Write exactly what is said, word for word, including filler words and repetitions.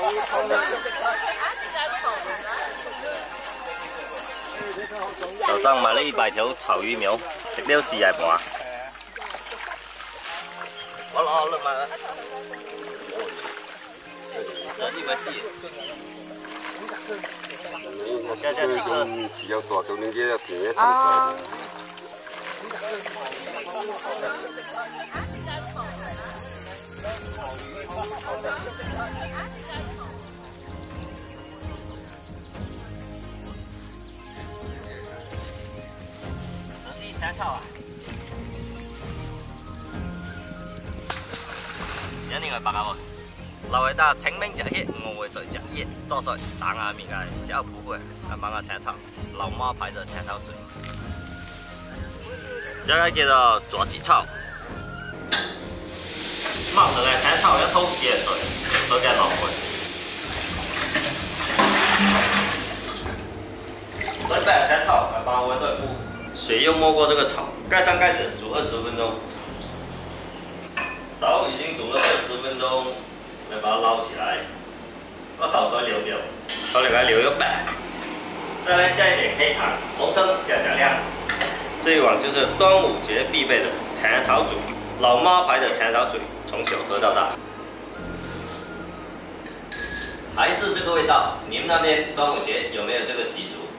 早上买了一百条草鱼苗，食了四廿盘。我攞落埋啦。十二百四。加加几个？ 有大做年纪要甜嘅。 啊。 青草啊！有另外白啊无？留喺搭清明食蚬，我會再食蚬，做在炸下面嘅只有不會，啊買個青草，老媽牌的青草水。這個叫做左子草，冒出來青草要透氣嘅水，水嘅落去。準備了青草，來把溫度布。 水又没过这个草，盖上盖子煮二十分钟。草已经煮了二十分钟，来把它捞起来，把草水流掉，草里来流一半。再来下一点黑糖、红灯加加量。这一碗就是端午节必备的青草水，老妈牌的青草水，从小喝到大。还是这个味道，你们那边端午节有没有这个习俗？